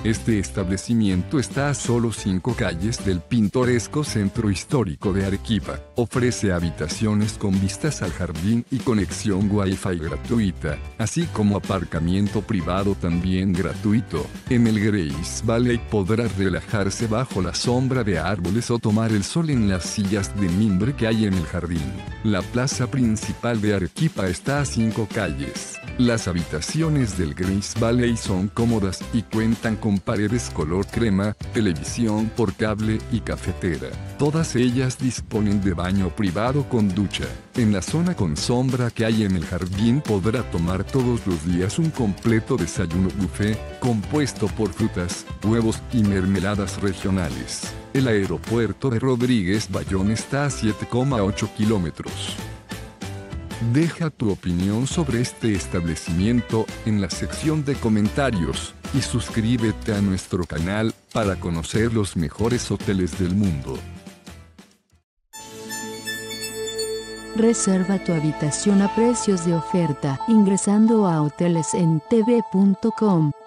Este establecimiento está a solo 5 calles del pintoresco centro histórico de Arequipa. Ofrece habitaciones con vistas al jardín y conexión Wi-Fi gratuita, así como aparcamiento privado también gratuito. En el Grace Valley podrá relajarse bajo la sombra de árboles o tomar el sol en las sillas de mimbre que hay en el jardín. La plaza principal de Arequipa está a 5 calles. Las habitaciones del Grace Valley son cómodas y cuentan con paredes color crema, televisión por cable y cafetera. Todas ellas disponen de baño privado con ducha. En la zona con sombra que hay en el jardín podrá tomar todos los días un completo desayuno buffet, compuesto por frutas, huevos y mermeladas regionales. El aeropuerto de Rodríguez Bayón está a 7,8 kilómetros. Deja tu opinión sobre este establecimiento en la sección de comentarios y suscríbete a nuestro canal para conocer los mejores hoteles del mundo. Reserva tu habitación a precios de oferta ingresando a hotelesentv.com.